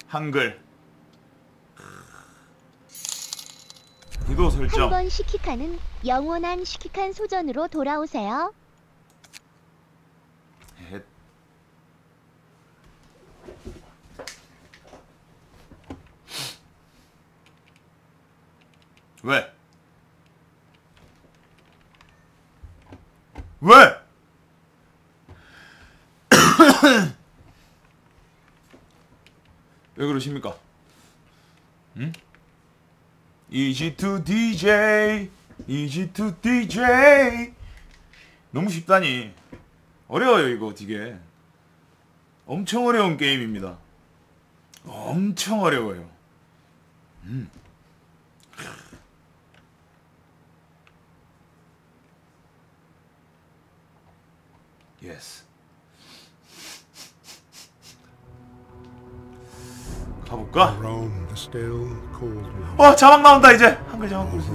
한글. 이도 설정. 한번 시키칸은 영원한 시키칸 소전으로 돌아오세요. 헷. 왜? 왜? 왜 그러십니까? 응? Easy to DJ, Easy to DJ. 너무 쉽다니. 어려워요 이거 되게. 엄청 어려운 게임입니다. 엄청 어려워요. 예스. 가볼까? 자막 나온다 이제. 한글 자막 보고 있어.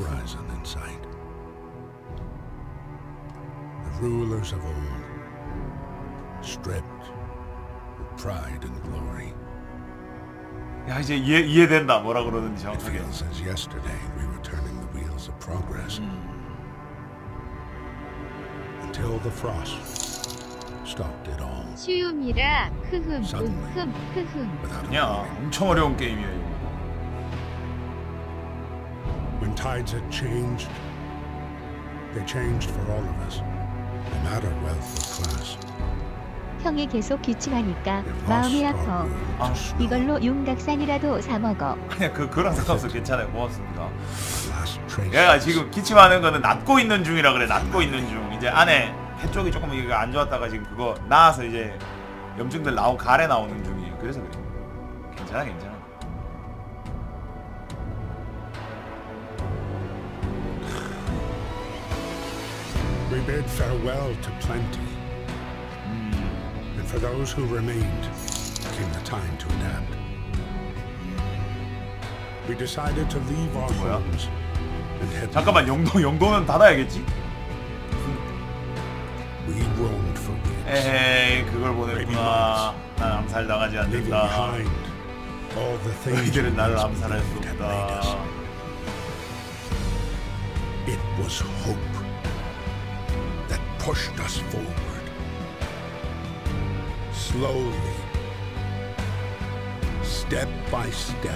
Rulers of old, stripped of pride and glory. 야 이제 이해된다. 뭐라 그러는지 It 정확하게. feels as yesterday we were turning the wheels of progress until the frost stopped it all. 쉬움이라 크흠 Suddenly, 크흠 크흠. without a 야 warning, 엄청 어려운 게임이에요 이거. when tides had changed, they changed for all of us, no matter wealth or class. 형이 계속 기침하니까 If 마음이 lost our 아파. will to snow, 이걸로 윤곽산이라도 사 먹어. 아니야 그거랑 상관없어. 괜찮아요. 고맙습니다. the last trace 얘가 지금 기침하는 거는 낫고 있는 중이라 그래. 낫고 있는 중. 이제 안에 해 쪽이 조금 이거 안 좋았다가 지금 그거 나와서 이제 염증들 나오고 가래 나오는 중이에요. 그래서 그래. 괜찮아 괜찮아. we bid farewell to plenty, and for those who remained came the time to adapt. We decided to leave our 뭐야? homes and head 잠깐만 영도는 닫아야겠지? We roamed for weeks, 에헤이 그걸 보냈구나. 난 암살당하지 leaving 않는다. behind all the things 너희들은 나를 once 암살할 수 believed had made us. 없다. It was hope that pushed us forward. Slowly, step by step,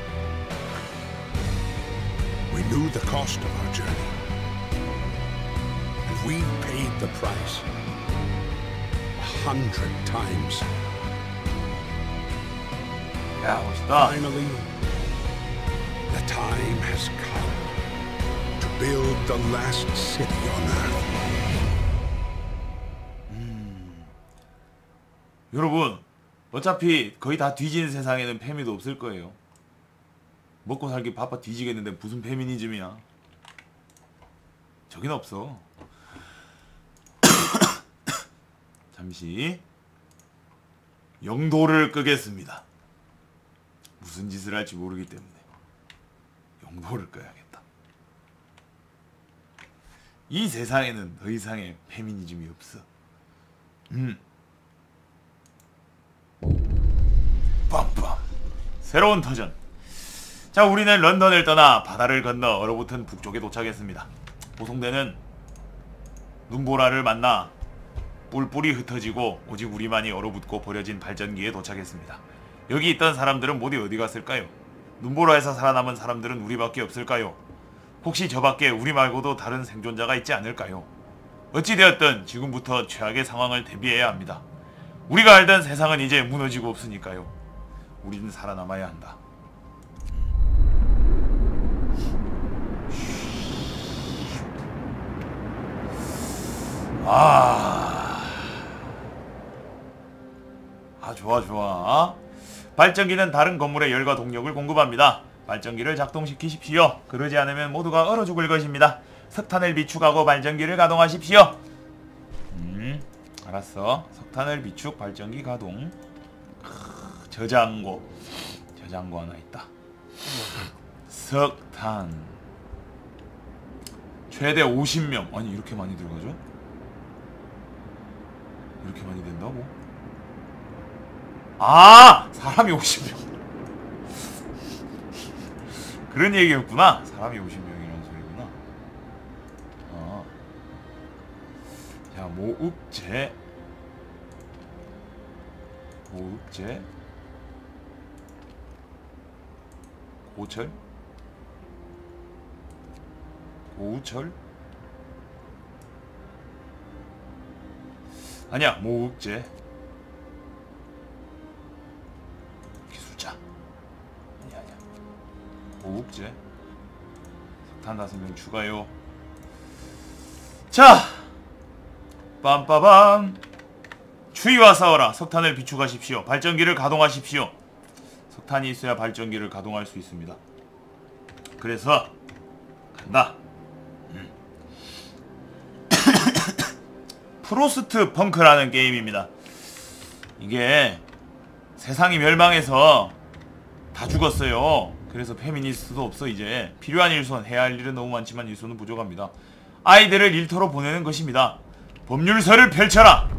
we knew the cost of our journey, and we paid the price 100 times. 야 멋있다. Finally, the time has come to build the last city on earth. 여러분 어차피 거의 다 뒤지는 세상에는 페미도 없을 거예요. 먹고 살기 바빠 뒤지겠는데 무슨 페미니즘이야. 저긴 없어. 잠시 영도를 끄겠습니다. 무슨 짓을 할지 모르기 때문에 영도를 끄야겠다. 이 세상에는 더 이상의 페미니즘이 없어. 빰빰. 새로운 터전. 자, 우리는 런던을 떠나 바다를 건너 얼어붙은 북쪽에 도착했습니다. 보송대는 눈보라를 만나 뿔뿔이 흩어지고 오직 우리만이 얼어붙고 버려진 발전기에 도착했습니다. 여기 있던 사람들은 모두 어디 갔을까요? 눈보라에서 살아남은 사람들은 우리밖에 없을까요? 혹시 저밖에 우리 말고도 다른 생존자가 있지 않을까요? 어찌되었든 지금부터 최악의 상황을 대비해야 합니다. 우리가 알던 세상은 이제 무너지고 없으니까요. 우리는 살아남아야 한다. 좋아. 발전기는 다른 건물의 열과 동력을 공급합니다. 발전기를 작동시키십시오. 그러지 않으면 모두가 얼어 죽을 것입니다. 석탄을 비축하고 발전기를 가동하십시오. 알았어. 석탄을 비축, 발전기 가동. 저장고 하나 있다. 석탄 최대 50명. 아니 이렇게 많이 들어가죠? 이렇게 많이 된다고? 아! 사람이 50명. 그런 얘기였구나. 사람이 50명이라는 소리구나. 자, 모읍제 고철 고우철 아니야, 모읍제 기술자 아니야 모읍제 석탄 5명 추가요. 자, 빰빠밤. 추위와 싸워라. 석탄을 비축하십시오. 발전기를 가동하십시오. 석탄이 있어야 발전기를 가동할 수 있습니다. 그래서 간다. 프로스트 펑크라는 게임입니다. 이게 세상이 멸망해서 다 죽었어요. 그래서 페미니스트도 없어. 이제 필요한 일손, 해야 할 일은 너무 많지만 일손은 부족합니다. 아이들을 일터로 보내는 것입니다. 법률서를 펼쳐라.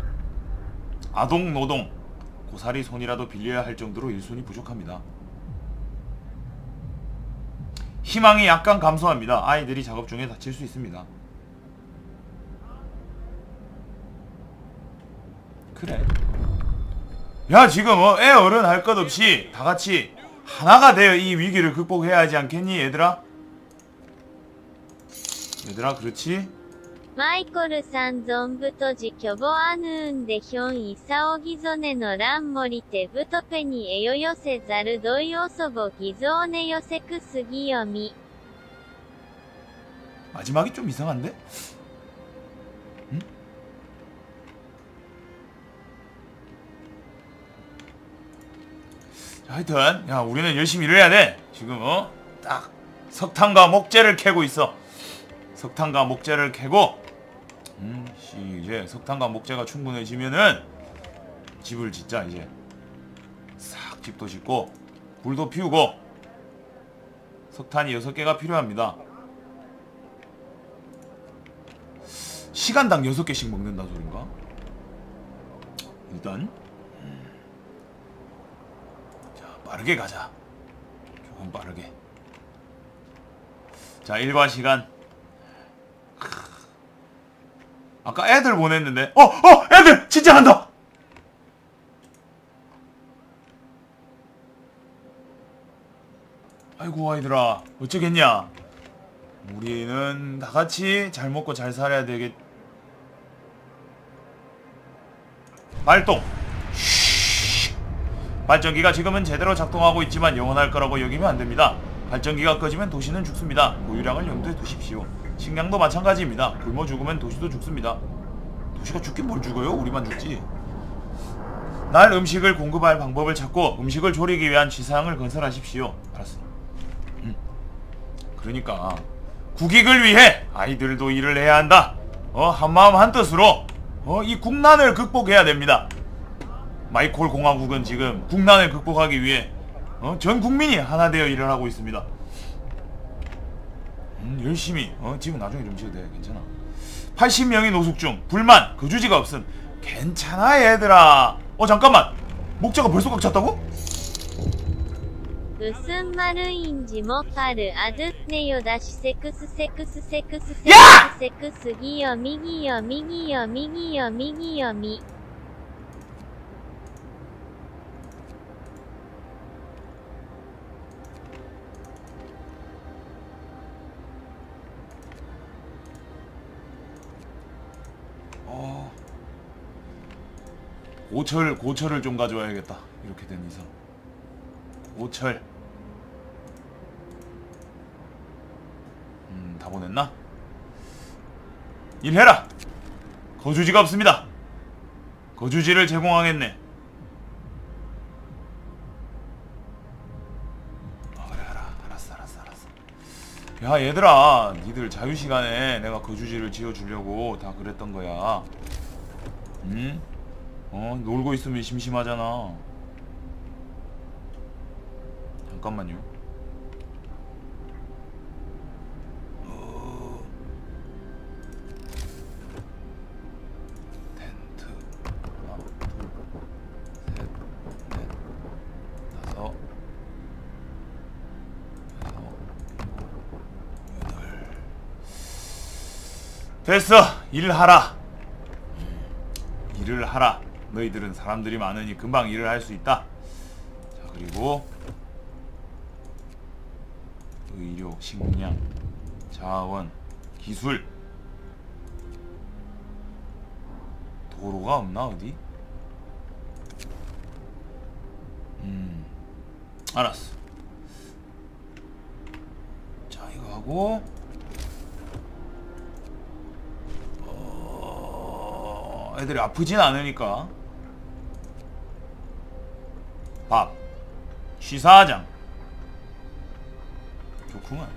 아동 노동, 고사리 손이라도 빌려야 할 정도로 일손이 부족합니다. 희망이 약간 감소합니다. 아이들이 작업 중에 다칠 수 있습니다. 그래. 야, 지금 애 어른 할 것 없이 다 같이 하나가 되어 이 위기를 극복해야 하지 않겠니, 얘들아? 얘들아, 그렇지? マイコルさん存ぶとじキョボアヌーンでヒョンイサオギゾネのランモリテブトペにエヨヨセザルドイオソボギゾーネヨセクスギヨミ. 마지막이 좀 이상한데? 응? 자, 하여튼 야, 우리는 열심히 일을 해야 돼. 지금 딱 석탄과 목재를 캐고 있어. 석탄과 목재를 캐고 이제 석탄과 목재가 충분해지면은 집을 짓자. 이제 싹 집도 짓고 불도 피우고. 석탄이 6개가 필요합니다. 시간당 6개씩 먹는다 소린가? 일단 자, 빠르게 가자. 조금 빠르게. 자, 일과 시간. 아까 애들 보냈는데 애들 진짜 간다. 아이고, 아이들아 어쩌겠냐. 우리는 다같이 잘 먹고 잘 살아야 되겠. 발동. 발전기가 지금은 제대로 작동하고 있지만 영원할 거라고 여기면 안됩니다. 발전기가 꺼지면 도시는 죽습니다. 고유량을 염두에 두십시오. 식량도 마찬가지입니다. 굶어 죽으면 도시도 죽습니다. 도시가 죽긴 뭘 죽어요? 우리만 죽지. 날 음식을 공급할 방법을 찾고 음식을 조리기 위한 취사항을 건설하십시오. 알았어. 그러니까 국익을 위해 아이들도 일을 해야 한다. 한마음 한뜻으로 이 국난을 극복해야 됩니다. 마이콜 공화국은 지금 국난을 극복하기 위해 전 국민이 하나 되어 일을 하고 있습니다. 열심히 집은 나중에 좀 지어도 돼. 괜찮아. 80명이 노숙 중. 불만 거주지가 없음. 괜찮아 얘들아. 잠깐만, 목재가 벌써 꽉 찼다고? 무슨 말인지 못 알아듣네요. 다시 섹스 야! 섹스 기요미 기요미 기요미 기요미 기요미. 고철을 좀 가져와야겠다. 이렇게 된 이상. 고철. 다 보냈나? 일해라. 거주지가 없습니다. 거주지를 제공하겠네. 그래, 알았어. 야, 얘들아, 니들 자유시간에 내가 거주지를 지어주려고 다 그랬던 거야. 응? 놀고 있으면 심심하잖아. 잠깐만요. 텐트 하나, 둘, 셋, 넷, 다섯, 여섯, 됐어. 일하라. 일을 하라. 너희들은 사람들이 많으니 금방 일을 할 수 있다. 자, 그리고 의료, 식량, 자원, 기술. 도로가 없나 어디? 알았어. 자, 이거 하고 애들이 아프진 않으니까 밥, 취사장. 좋구만.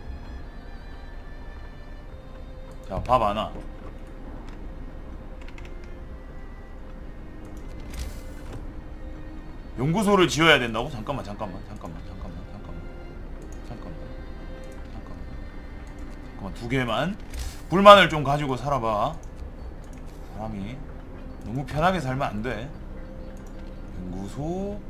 자, 밥 하나. 연구소를 지어야 된다고? 잠깐만. 두 개만. 불만을 좀 가지고 살아봐. 사람이 너무 편하게 살면 안 돼. 연구소.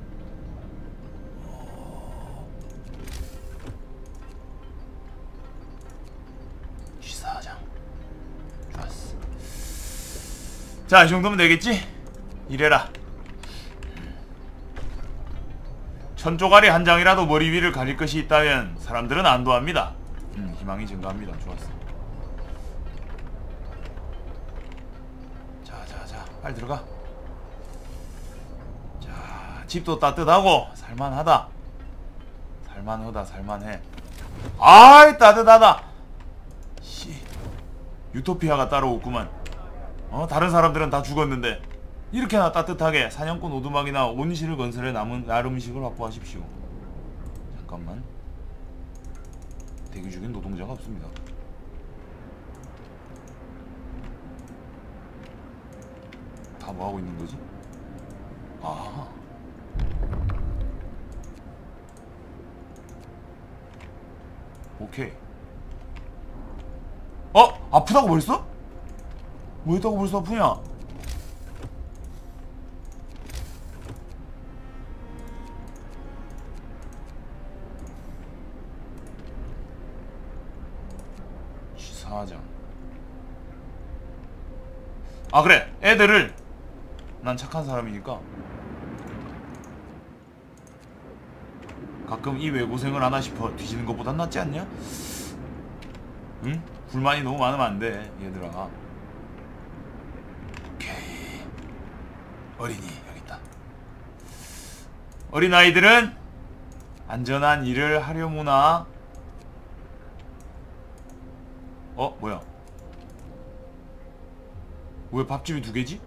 취사장. 좋았어. 자, 이 정도면 되겠지? 이래라. 천조가리 한 장이라도 머리 위를 가릴 것이 있다면 사람들은 안도합니다. 희망이 증가합니다. 좋았어. 자, 빨리 들어가. 자, 집도 따뜻하고 살만하다. 살만해. 아이, 따뜻하다. 씨, 유토피아가 따로 없구만. 다른 사람들은 다 죽었는데 이렇게나 따뜻하게 사냥꾼 오두막이나 온실을 건설해 남은 음식을 확보하십시오. 잠깐만. 대기 중인 노동자가 없습니다. 다 뭐하고 있는 거지? 아, 오케이. 아프다고 벌써? 뭐 했다고 벌써 아프냐? 사장. 아, 그래. 애들을, 난 착한 사람이니까 가끔 이 외고생을 하나 싶어 뒤지는 것보단 낫지 않냐? 응? 불만이 너무 많으면 안 돼, 얘들아. 오케이. 어린이 여기 있다. 어린아이들은 안전한 일을 하려무나. 뭐야? 왜 밥집이 두 개지?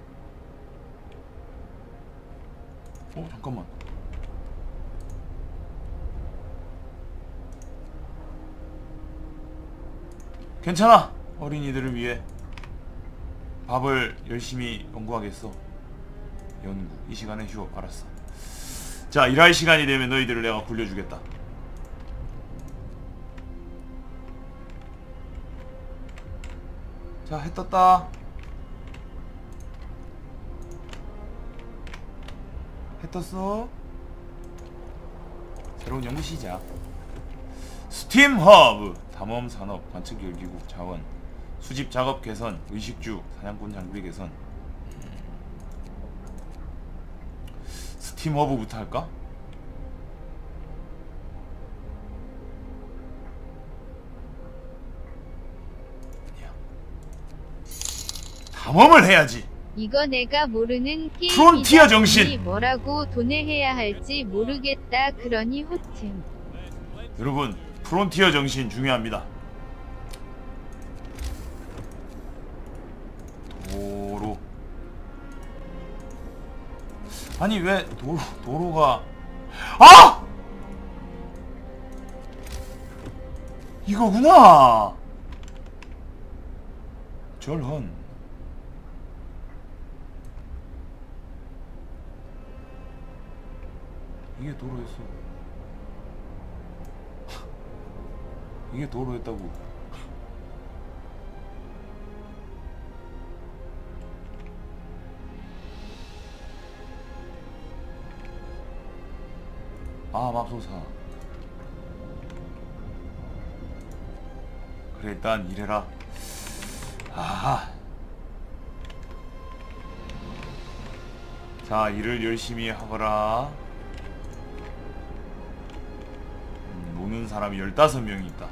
잠깐만. 괜찮아. 어린이들을 위해 밥을 열심히 연구하겠어. 연구. 이 시간에 휴업. 알았어. 자, 일할 시간이 되면 너희들을 내가 굴려주겠다. 자, 해 떴다. 해 떴어. 새로운 연구 시작. 스팀 허브. 담엄 산업, 관측 열기구, 자원, 수집 작업 개선, 의식주, 사냥꾼 장비 개선. 스팀 허브부터 할까? 담엄을 해야지. 이거 내가 모르는 게임이다. 프론티어 정신. 뭐라고 돈을 해야 할지 모르겠다. 그러니 호칭. 여러분, 프론티어 정신 중요합니다. 도로. 아니 왜 도로가 아! 이거구나. 절헌. 이게 도로였어. 이게 도로였다고. 아, 맙소사. 그래, 일단 일해라. 아하. 자, 일을 열심히 하거라. 노는 사람이 15명이 있다.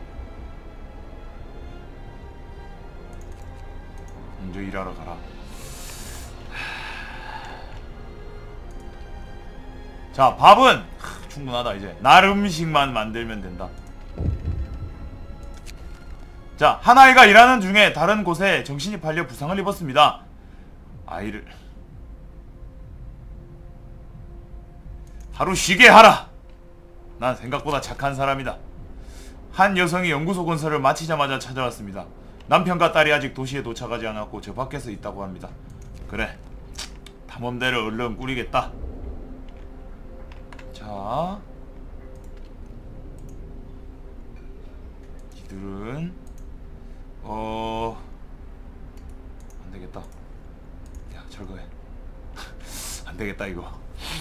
먼저 일하러 가라. 자, 밥은 충분하다. 이제 날 음식만 만들면 된다. 자, 한 아이가 일하는 중에 다른 곳에 정신이 팔려 부상을 입었습니다. 아이를 하루 쉬게 하라. 난 생각보다 착한 사람이다. 한 여성이 연구소 건설을 마치자마자 찾아왔습니다. 남편과 딸이 아직 도시에 도착하지 않았고 저 밖에서 있다고 합니다. 그래, 탐험대를 얼른 꾸리겠다. 자, 이들은 안되겠다. 야, 철거해. 안되겠다 이거.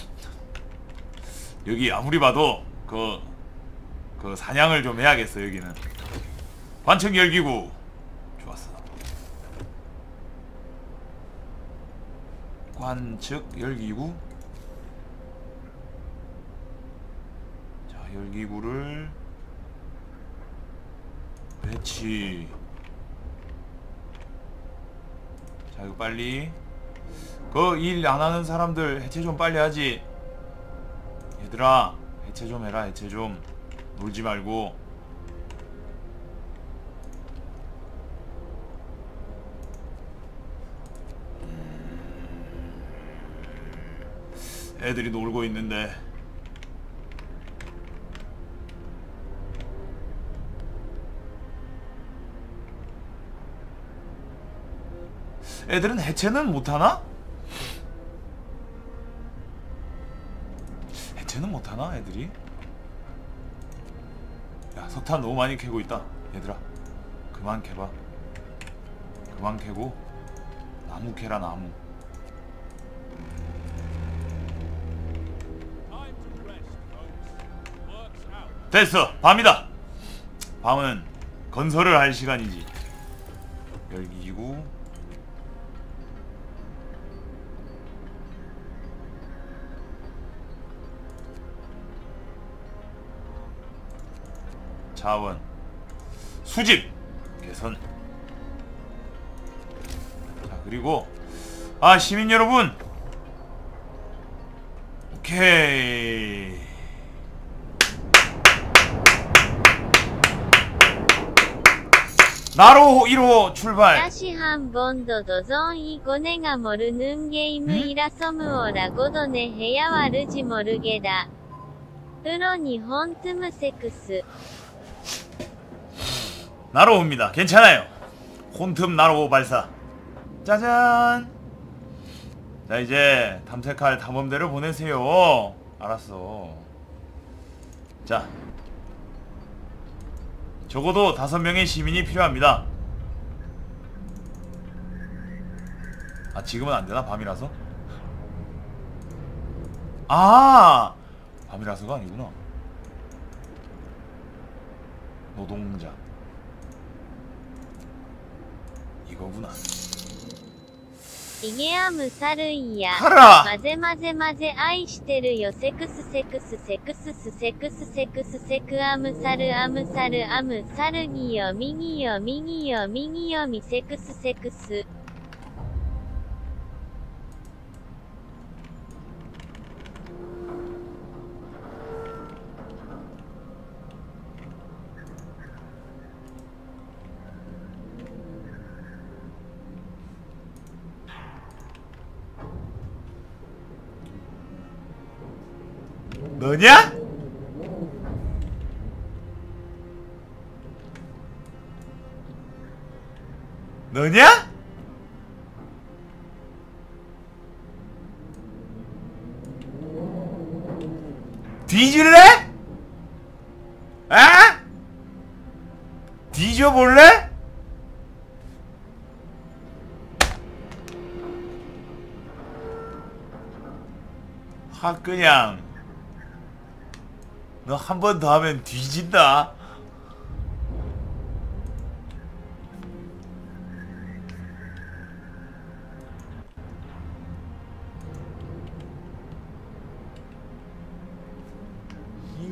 여기 아무리 봐도 그 사냥을 좀 해야겠어. 여기는 관측 열기구. 좋았어. 관측 열기구. 자, 열기구를 배치. 자, 이거 빨리 그 일 안하는 사람들 해체 좀 빨리 하지. 얘들아, 해체 좀 해라. 해체 좀. 놀지 말고. 애들이 놀고 있는데. 애들은 해체는 못하나? 해체는 못하나 애들이? 야, 석탄 너무 많이 캐고 있다. 얘들아, 그만 캐봐. 그만 캐고 나무 캐라. 나무. 됐어, 밤이다. 밤은 건설을 할 시간이지. 열기구. 자원 수집 개선. 자, 그리고 시민 여러분, 오케이. 나로 1호 출발. 다시 한번 더 도전. 이거네가 모르는 게임이라서 무어라고도네 해야 알지 모르게다. 프로 일본 틈섹스. 나로우입니다. 괜찮아요. 혼틈 나로우 발사. 짜잔. 자, 이제 탐색할 탐험대를 보내세요. 알았어. 자, 적어도 5명의 시민이 필요합니다. 지금은 안되나? 밤이라서? 밤이라서가 아니구나. 노동자 이거구나. 이게 아무사르이야. 하라! 마제마제마제 아이시테르요. 섹스 섹스 섹스 섹스 섹스 섹스 아무사르 아무사르 아무사르기요. 미기요 미기요 미기요 미 섹스 섹스. 너냐? 너냐? 뒤질래? 아? 뒤져볼래? 그냥 너 한 번 더 하면 뒤진다.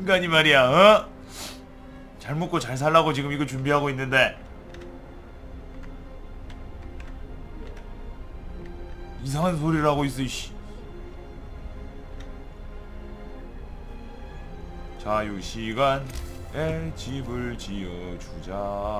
인간이 말이야, 어? 잘 먹고 잘 살라고 지금 이거 준비하고 있는데 이상한 소리를 하고 있어, 이씨. 자유시간에 집을 지어주자.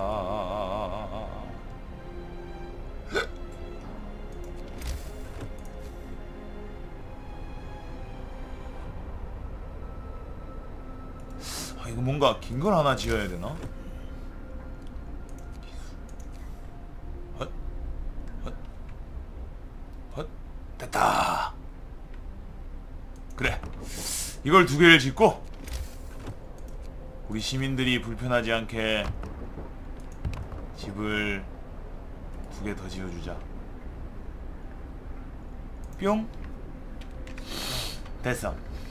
아, 이거 뭔가 긴 걸 하나 지어야 되나? 헛, 헛, 헛, 됐다. 그래, 이걸 두 개를 짓고 우리 시민들이 불편하지 않게 집을 두 개 더 지어주자. 뿅. 됐어.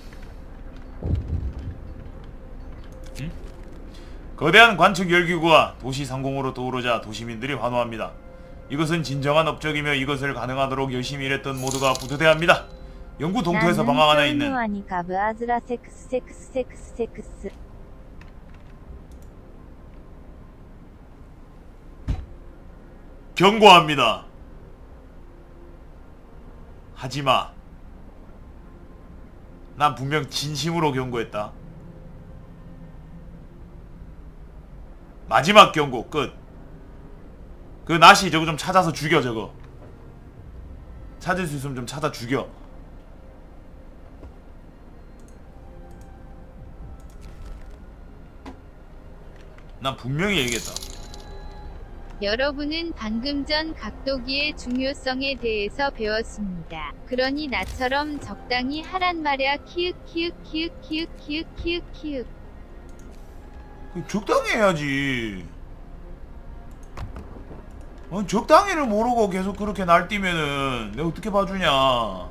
응? 거대한 관측 열기구가 도시 상공으로 떠오르자 도시민들이 환호합니다. 이것은 진정한 업적이며 이것을 가능하도록 열심히 일했던 모두가 부두대합니다. 영구 동토에서 방황 안에 있는 경고합니다. 하지마. 난 분명 진심으로 경고했다. 마지막 경고 끝. 그 나시 저거 좀 찾아서 죽여. 저거 찾을 수 있으면 좀 찾아 죽여. 난 분명히 얘기했다. 여러분은 방금 전 각도기의 중요성에 대해서 배웠습니다. 그러니 나처럼 적당히 하란 말야. 키읔 키읔 키읔 키읔 키읔 키읔 키읔. 적당히 해야지. 적당히를 모르고 계속 그렇게 날뛰면은 내가 어떻게 봐주냐.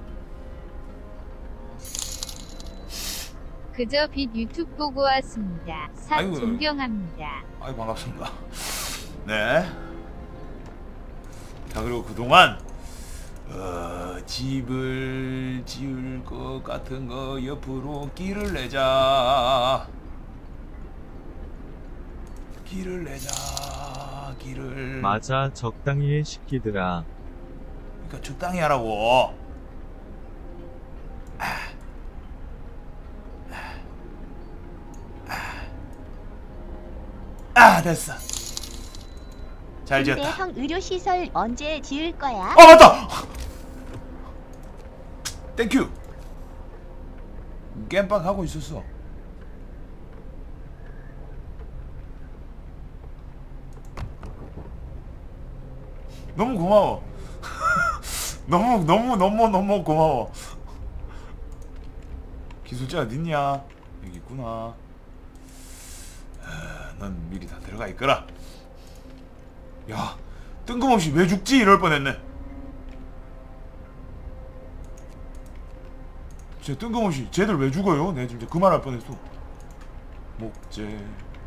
그저 빛 유튜브 보고 왔습니다. 삽 아이고. 존경합니다. 아이, 반갑습니다. 네. 자, 그리고 그동안 집을 지을 것 같은 거 옆으로 길을 내자. 길을 내자. 길을. 맞아, 적당히 해 시키더라. 그러니까 적당히 하라고. 됐어. 잘 근데 지었다. 형 의료시설 언제 지을 거야? 맞다. 땡큐. 겜빡 하고 있었어. 너무 고마워. 너무 고마워. 기술자 어딨냐? 여기 있구나. 넌 미리 다 들어가 있거라. 야, 뜬금없이 왜 죽지? 이럴 뻔했네. 진짜 뜬금없이 쟤들 왜 죽어요? 내가 진짜 그 말 할 뻔했어. 목재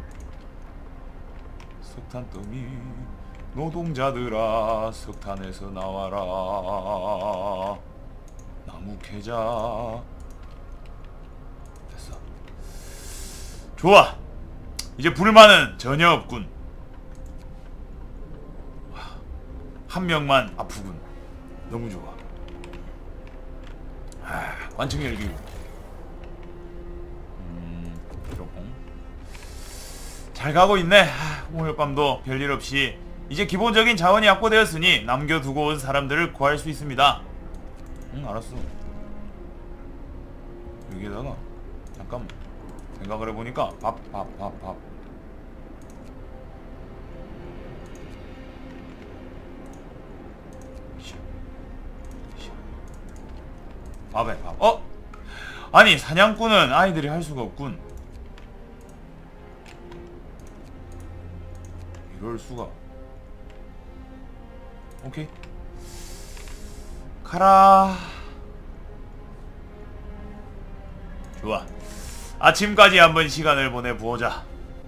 석탄더미 노동자들아 석탄에서 나와라. 나무 캐자. 됐어. 좋아. 이제 불만은 전혀 없군. 한 명만 아프군. 너무 좋아. 관측 열기구. 잘 가고 있네. 오늘 밤도 별일 없이 이제 기본적인 자원이 확보되었으니 남겨두고 온 사람들을 구할 수 있습니다. 알았어. 여기에다가 잠깐 생각을 해보니까 밥. 밥에 밥. 아니, 사냥꾼은 아이들이 할 수가 없군. 이럴 수가. 오케이. 가라. 좋아. 아침까지 한번 시간을 보내보자.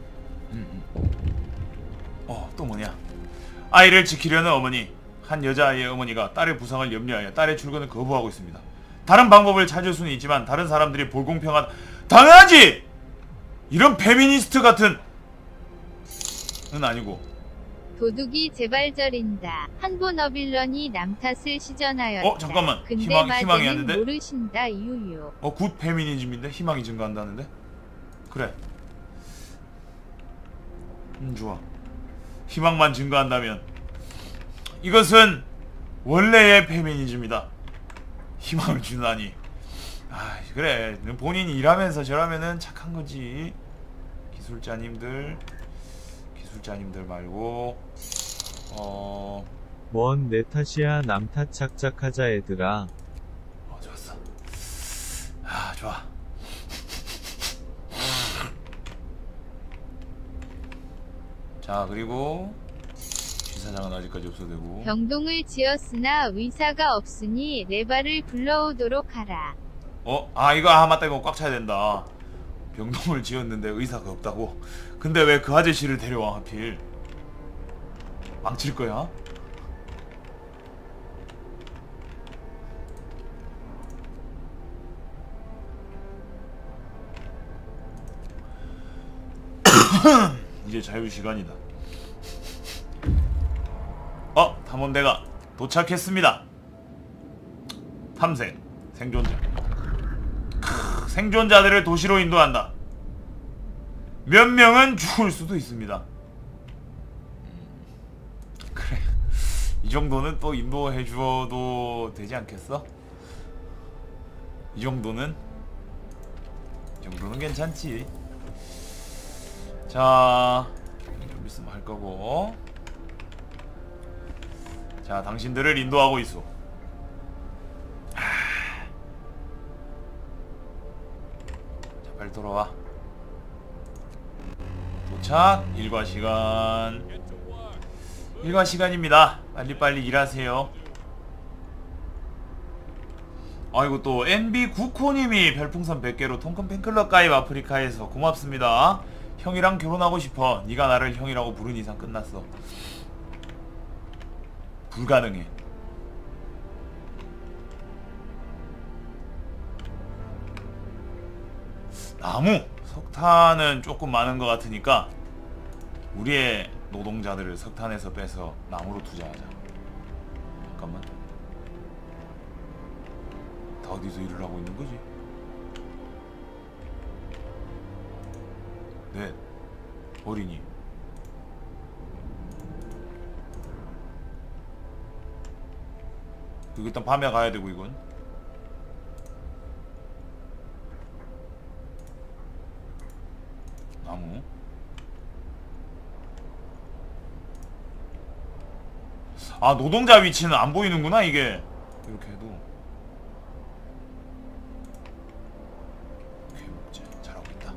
또 뭐냐. 아이를 지키려는 어머니. 한 여자아이의 어머니가 딸의 부상을 염려하여 딸의 출근을 거부하고 있습니다. 다른 방법을 찾을 수는 있지만 다른 사람들이 불공평하다. 당연하지! 이런 페미니스트 같은 은 아니고. 도둑이 재발절인다. 한보 너빌런이 남 탓을 시전하였다. 잠깐만. 근데 희망이 마제는 아니었는데? 모르신다 유유. 굿 페미니즘인데? 희망이 증가한다는데? 그래. 좋아. 희망만 증가한다면 이것은 원래의 페미니즘이다. 희망을 주다니. 그래. 본인이 일하면서 저라면은 착한 거지. 기술자님들 말고 뭔 내 탓이야 남 탓 착착하자 얘들아. 좋았어. 좋아. 자, 그리고 지사장은 아직까지 없어도 되고. 병동을 지었으나 의사가 없으니 레바를 불러오도록 하라. 이거 맞다. 이거 꽉 차야 된다. 병동을 지었는데 의사가 없다고. 근데 왜 그 아저씨를 데려와 하필? 망칠 거야? 이제 자유시간이다. 탐험대가 도착했습니다. 탐색 생존자. 생존자들을 도시로 인도한다. 몇 명은 죽을 수도 있습니다. 그래, 이 정도는 또 인도해 주어도 되지 않겠어? 이 정도는 괜찮지. 자, 좀 있으면 할 거고. 자, 당신들을 인도하고 있어. 자, 빨리 돌아와. 도착. 일과 시간입니다. 빨리빨리 일하세요. 아이고, 또 MB9코님이 별풍선 100개로 통큰 팬클럽 가입. 아프리카에서 고맙습니다. 형이랑 결혼하고 싶어. 네가 나를 형이라고 부른 이상 끝났어. 불가능해. 나무! 석탄은 조금 많은 것 같으니까 우리의 노동자들을 석탄에서 빼서 나무로 투자하자. 잠깐만. 다 어디서 일을 하고 있는 거지? 네. 어린이. 이거 일단 밤에 가야 되고, 이건. 나무. 노동자 위치는 안 보이는구나, 이게. 이렇게 해도. 오케이, 먹지. 잘하고 있다.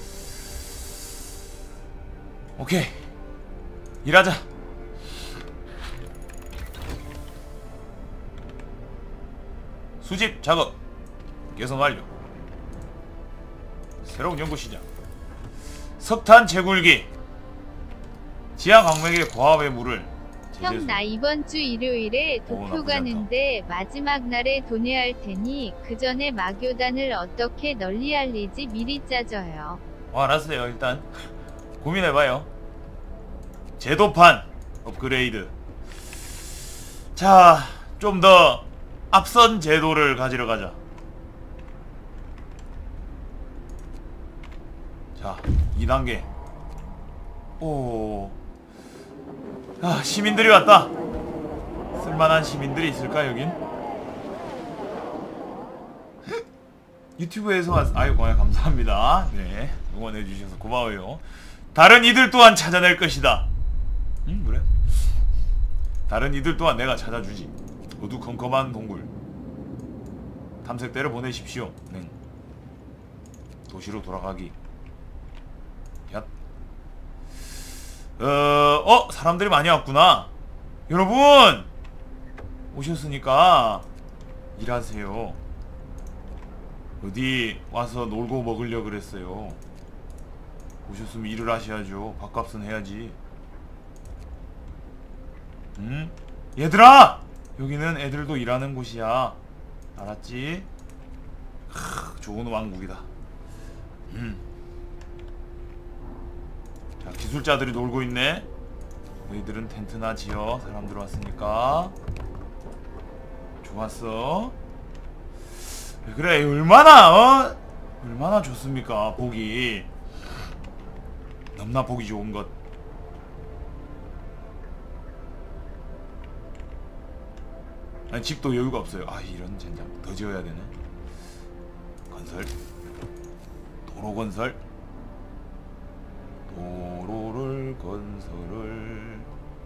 오케이. 일하자. 수집 작업 개선 완료. 새로운 연구 시작. 석탄 채굴기. 지하 광맥의 고압의 물을 형, 나 이번 주 일요일에 도쿄 나쁘지 가는데 마지막 날에 도내할 테니 그 전에 마교단을 어떻게 널리 알리지 미리 짜줘요. 알았어요. 일단 고민해봐요. 제도판 업그레이드. 자, 좀 더 앞선 제도를 가지러 가자. 자, 2단계. 오. 시민들이 왔다. 쓸만한 시민들이 있을까, 여긴? 유튜브에서 아이고, 감사합니다. 네, 응원해주셔서 고마워요. 다른 이들 또한 찾아낼 것이다. 그래? 다른 이들 또한 내가 찾아주지. 어두컴컴한 동굴. 탐색대를 보내십시오. 네. 도시로 돌아가기. 얏. 사람들이 많이 왔구나. 여러분! 오셨으니까 일하세요. 어디 와서 놀고 먹으려 그랬어요. 오셨으면 일을 하셔야죠. 밥값은 해야지. 얘들아! 여기는 애들도 일하는 곳이야. 알았지? 좋은 왕국이다. 기술자들이 놀고 있네. 너희들은 텐트나 지어. 사람 들어왔으니까. 좋았어. 그래, 얼마나 얼마나 좋습니까, 보기. 너무나 보기 좋은 것. 아니, 집도 여유가 없어요. 아, 이런 젠장. 더 지어야 되네. 건설. 도로 건설. 도로를 건설을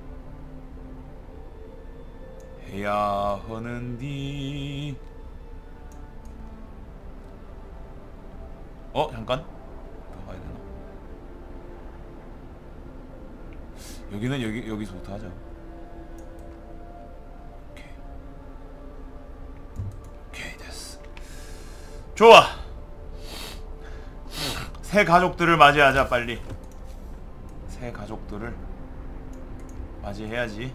해야 하는디. 잠깐. 더 가야 되나? 여기는 여기서부터 하자. 오케이 됐어. 좋아. 새 가족들을 맞이하자. 빨리 새 가족들을 맞이해야지.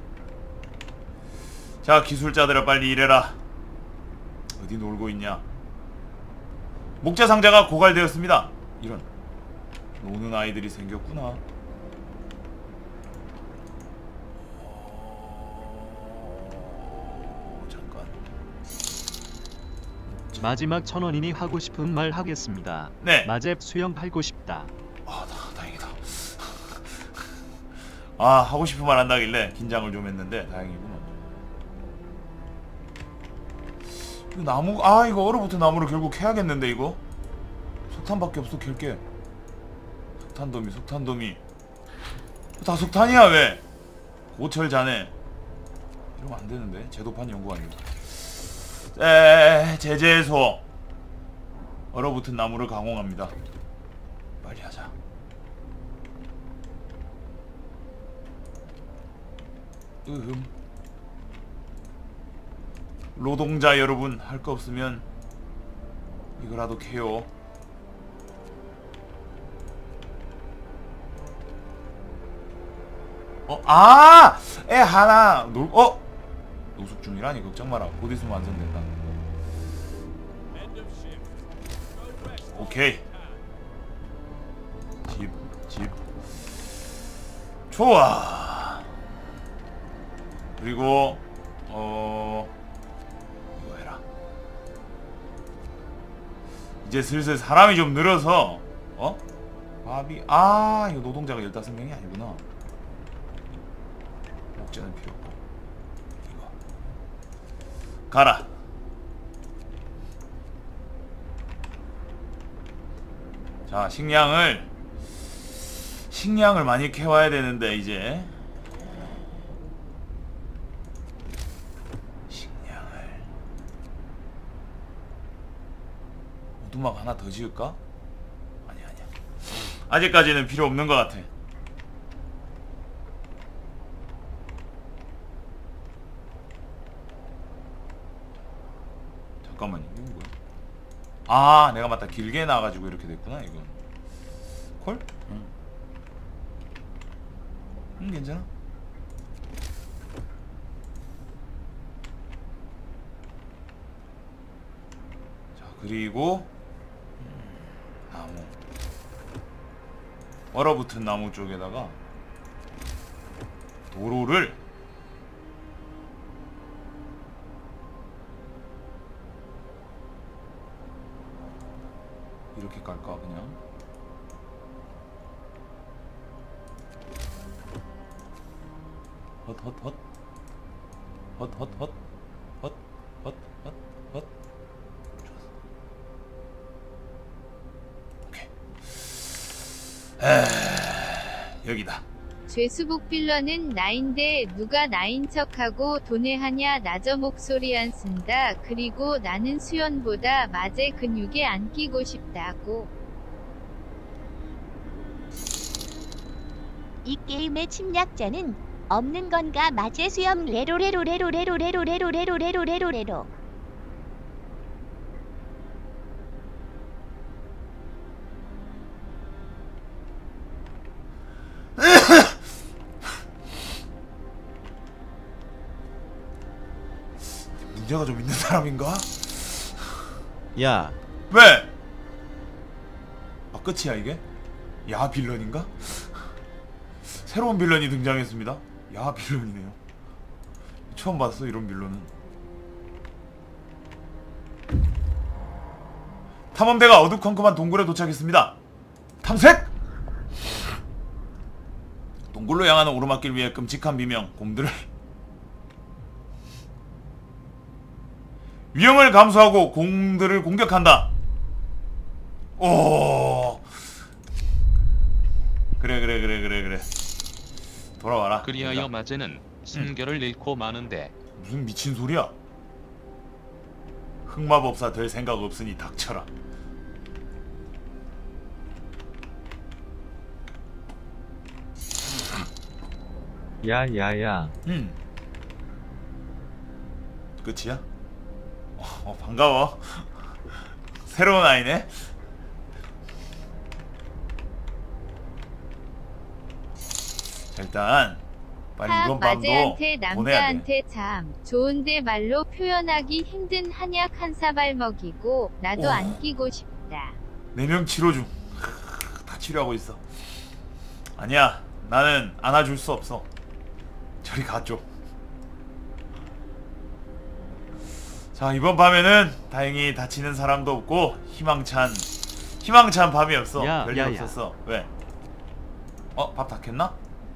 자, 기술자들아 빨리 일해라. 어디 놀고 있냐. 목재 상자가 고갈되었습니다. 이런, 노는 아이들이 생겼구나. 잠깐. 마지막 1000원이니 하고 싶은 말 하겠습니다. 네. 마잽 수영하고 싶다. 다행이다. 하고 싶은 말 한다길래 긴장을 좀 했는데 다행이구나. 이 나무, 이거 얼어붙은 나무를 결국 캐야겠는데. 이거 석탄밖에 없어. 캘게. 석탄더미. 다 석탄이야. 왜? 고철 자네. 이러면 안 되는데. 제도판 연구 아니고. 제재소. 얼어붙은 나무를 가공합니다. 빨리 하자. 노동자 여러분, 할 거 없으면 이거라도 캐요. 애 하나 노숙 중이라니 걱정 마라. 곧 있으면 완성된다. 오케이. 집 좋아. 그리고 이거 해라. 이제 슬슬 사람이 좀 늘어서 밥이 이거 노동자가 15명이 아니구나. 목재는 필요 없고. 이거 가라. 자, 식량을 많이 캐와야 되는데. 이제 식량을 오두막 하나 더 지을까? 아니야. 아직까지는 필요 없는 것 같아. 잠깐만요. 이건 뭐야? 내가 맞다. 길게 나가지고 이렇게 됐구나. 이건 콜? 괜찮아. 자, 그리고 나무. 얼어붙은 나무 쪽에다가 도로를 이렇게 깔까 그냥? 헛. 오케이. 여기다. 죄수복 빌런은 나인데 누가 나인 척하고 도내하냐. 나저 목소리 안 쓴다. 그리고 나는 수연보다 마제 근육에 안 끼고 싶다고. 이 게임의 침략자는 없는 건가. 마제 수염 레로레로레로레로레로레로레로레로레로레로. 문제가 좀 있는 사람인가? 야, 왜? 끝이야 이게? 야, 빌런인가? 새로운 빌런이 등장했습니다. 야, 빌런이네요. 처음 봤어 이런 빌런은. 탐험대가 어두컴컴한 동굴에 도착했습니다. 탐색! 동굴로 향하는 오르막길 위에 끔찍한 비명 곰들을 위험을 감수하고 곰들을 공격한다. 오, 그래 돌아와라. 그리하여 마제는 순결을 잃고 마는데 무슨 미친 소리야. 흑마법사 될 생각 없으니 닥쳐라. 야야야. 끝이야? 반가워. 새로운 아이네. 자, 일단 빨리 이번 밤도 마제한테 보내야 돼. 남자한테 참 좋은데 말로 표현하기 힘든 한약 한 사발 먹이고 나도 우와. 안 끼고 싶다. 4명 치료 중. 다 치료하고 있어. 아니야, 나는 안아줄 수 없어. 저리 가죠. 자, 이번 밤에는 다행히 다치는 사람도 없고 희망찬 밤이었어. 별일 없었어. 왜? 밥 다 캤나?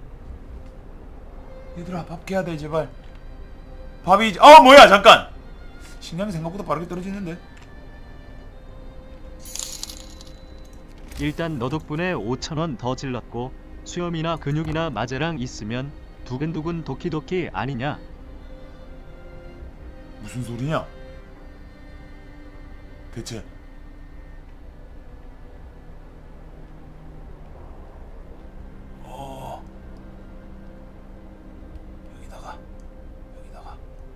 얘들아, 밥 깨야 돼 제발. 밥이 뭐야, 잠깐. 식량이 생각보다 빠르게 떨어지는데. 일단 너 덕분에 5,000원 더 질렀고 수염이나 근육이나 마제랑 있으면 두근두근 도키도키 아니냐? 무슨 소리냐? 대체 여기다가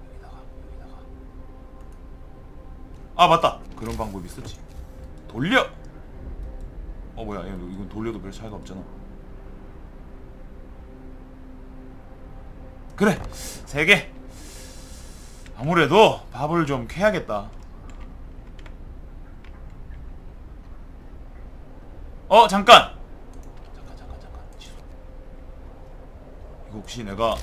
맞다, 그런 방법이 있었지. 돌려. 뭐야, 이건 돌려도 별 차이가 없잖아. 그래, 3개. 아무래도 밥을 좀 캐야겠다. 잠깐 취소. 이거 혹시 내가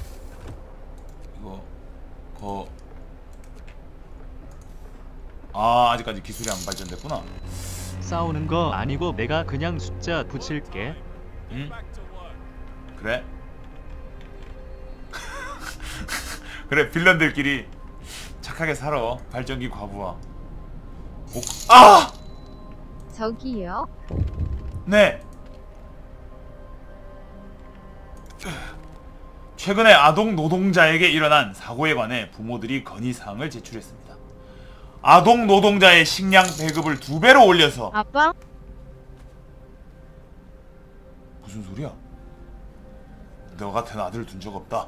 아직까지 기술이 안 발전됐구나. 싸우는 거 아니고 내가 그냥 숫자 붙일게. 응? 그래? 그래, 빌런들끼리 착하게 살아. 발전기 과부하. 저기요. 네. 최근에 아동 노동자에게 일어난 사고에 관해 부모들이 건의사항을 제출했습니다. 아동 노동자의 식량 배급을 2배로 올려서. 아빠? 무슨 소리야? 너 같은 아들 둔 적 없다.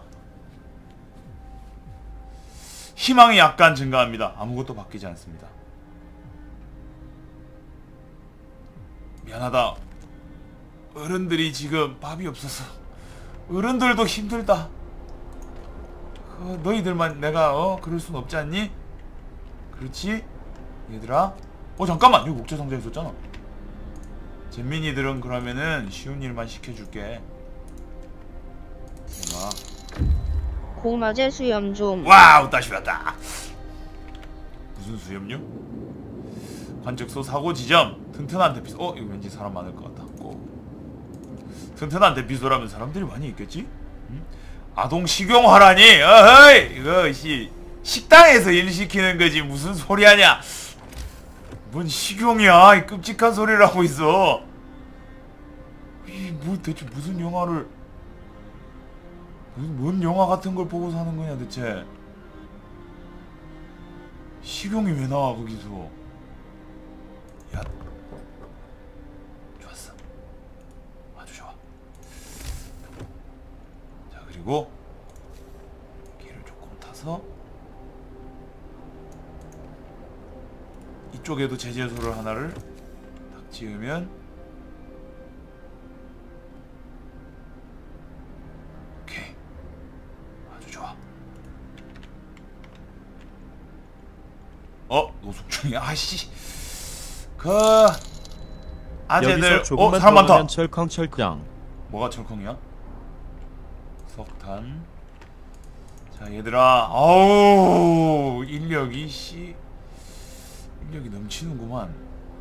희망이 약간 증가합니다. 아무것도 바뀌지 않습니다. 미안하다. 어른들이 지금 밥이 없어서 어른들도 힘들다. 너희들만 내가 그럴 순 없지 않니? 그렇지? 얘들아. 잠깐만, 여기 목재 상자 있었잖아. 잼민이들은 그러면은 쉬운 일만 시켜줄게. 고마제 수염 좀. 와우, 다시 왔다. 무슨 수염료? 관측소 사고 지점. 튼튼한 대피소. 이거 왠지 사람 많을 것 같다. 튼튼한 대피소라면 사람들이 많이 있겠지? 응? 아동 식용화라니. 어허이, 이거 식당에서 일 시키는 거지 무슨 소리 하냐. 뭔 식용이야. 이 끔찍한 소리를 하고 있어. 대체 무슨 영화를, 뭔 영화 같은 걸 보고 사는 거냐 대체. 식용이 왜 나와 거기서. 야, 좋았어. 아주 좋아. 자, 그리고 길을 조금 타서 이쪽에도 제재소를 하나를 딱 지으면, 오케이, 아주 좋아. 노숙중이야. 아씨, 아재들. 여기서 조금만 사람 더 많다. 가면 철컹철컹. 뭐가 철컹이야? 석탄. 자 얘들아, 아우 인력이 인력이 넘치는구만.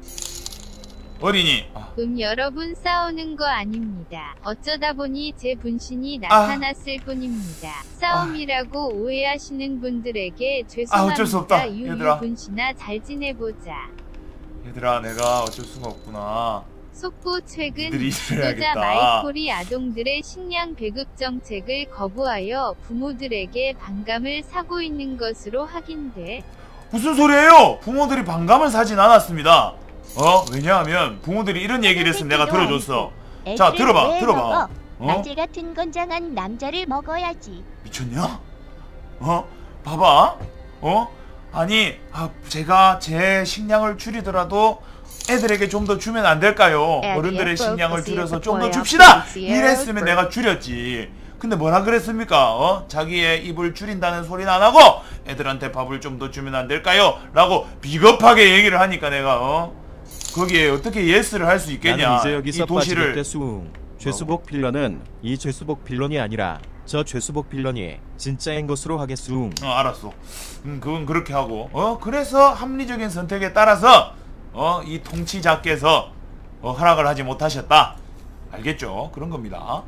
어린이. 여러분 싸우는 거 아닙니다. 어쩌다 보니 제 분신이 나타났을 뿐입니다. 싸움이라고 오해하시는 분들에게 어쩔 수 없다, 죄송합니다. 유유 얘들아. 분신아 잘 지내보자. 얘들아 내가 어쩔 수가 없구나. 속보 최근 니들이 지도자 일해야겠다. 마이콜이 아동들의 식량 배급 정책을 거부하여 부모들에게 반감을 사고 있는 것으로 확인돼. 무슨 소리예요? 부모들이 반감을 사진 않았습니다. 왜냐하면 부모들이 이런 얘기를 했으면 내가 들어줬어. 자 들어봐. 마제 같은 건장한 남자를 먹어야지. 미쳤냐? 봐봐. 아니 제가 제 식량을 줄이더라도 애들에게 좀 더 주면 안 될까요? 어른들의 식량을 줄여서 좀 더 줍시다! 이랬으면 내가 줄였지. 근데 뭐라 그랬습니까? 자기의 입을 줄인다는 소리는 안 하고 애들한테 밥을 좀 더 주면 안 될까요? 라고 비겁하게 얘기를 하니까 내가 거기에 어떻게 예스를 할 수 있겠냐. 나는 이제 여기서 이 도시를 빠지겠대. 죄수복 빌런은 이 죄수복 빌런이 아니라 저 죄수복 빌런이 진짜인 것으로 하겠수. 알았어. 그건 그렇게 하고. 그래서 합리적인 선택에 따라서 이 통치자께서 허락을 하지 못하셨다. 알겠죠? 그런 겁니다.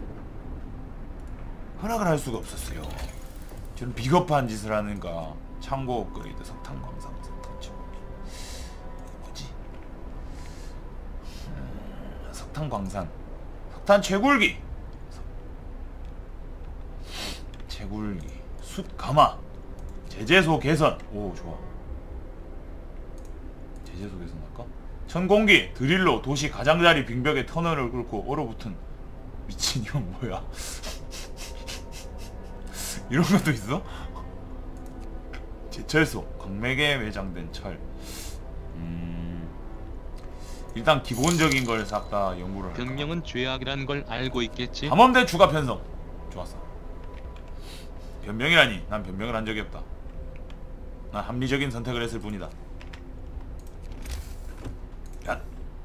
허락을 할 수가 없었어요. 저는 비겁한 짓을 하는가. 창고 업그레이드, 석탄 광산, 석탄 채굴기. 뭐지? 석탄 광산, 석탄 채굴기, 채굴기, 숯 가마, 제재소 개선. 오 좋아. 제재소 개선할까? 천공기, 드릴로 도시 가장자리 빙벽에 터널을 뚫고 얼어붙은. 미친 이건 뭐야? 이런 것도 있어? 제철소, 광맥에 매장된 철. 일단 기본적인 걸 싹 다 연구를 할까? 변명은 죄악이란 걸 알고 있겠지? 감염된 주가 편성. 좋았어. 변명이라니. 난 변명을 한 적이 없다. 난 합리적인 선택을 했을 뿐이다. 야.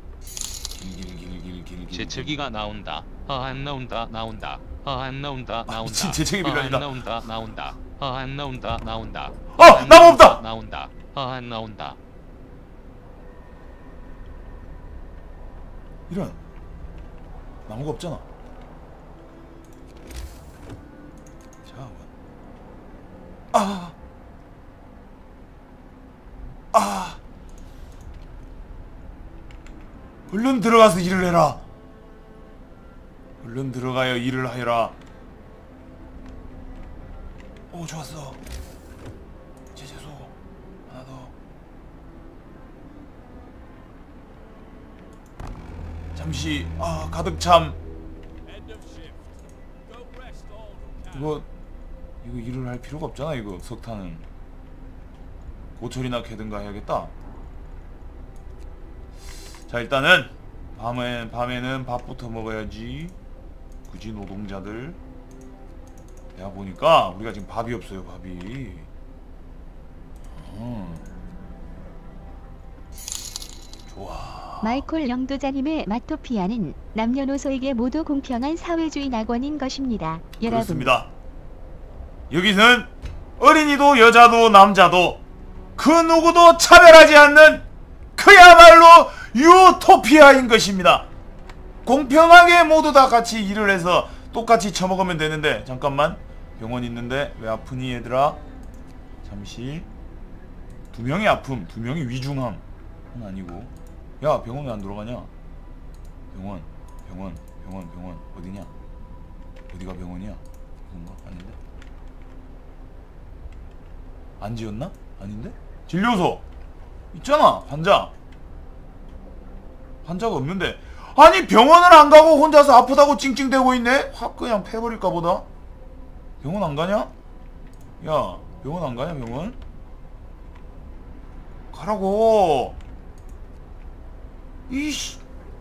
길. 재채기가 나온다. 안 나온다. 안 나온다. 미친 재채기 빌런이다. 안 나온다. 안 나온다. 나무 없다. 안 나온다. 이런. 나무가 없잖아. 자, 얼른 들어가서 일을 해라. 얼른 들어가여 일을 하여라. 오 좋았어. 제재소 하나 더. 잠시 가득 참. 이거 일을 할 필요가 없잖아. 이거 석탄은 고철이나 캐든가 해야겠다. 자 일단은 밤에는 밥부터 먹어야지. 굳이 노동자들. 내가 보니까 우리가 지금 밥이 없어요. 밥이. 좋아. 마이콜 영도자님의 마토피아는 남녀노소에게 모두 공평한 사회주의 낙원인 것입니다. 여러분. 그렇습니다. 여기는 어린이도 여자도 남자도 그 누구도 차별하지 않는 그야말로 유토피아인 것입니다. 공평하게 모두 다 같이 일을 해서 똑같이 처먹으면 되는데. 잠깐만, 병원 있는데 왜 아프니 얘들아? 잠시. 2명이 아픔, 2명이 위중함. 그건 아니고. 야 병원 왜 안 들어가냐? 병원 어디냐? 어디가 병원이야? 이건가? 아닌데? 안 지었나? 아닌데? 진료소 있잖아. 환자가 없는데. 아니 병원을 안 가고 혼자서 아프다고 찡찡대고 있네? 확 그냥 패버릴까 보다. 병원 안 가냐? 야 병원 안 가냐? 병원? 가라고. 이씨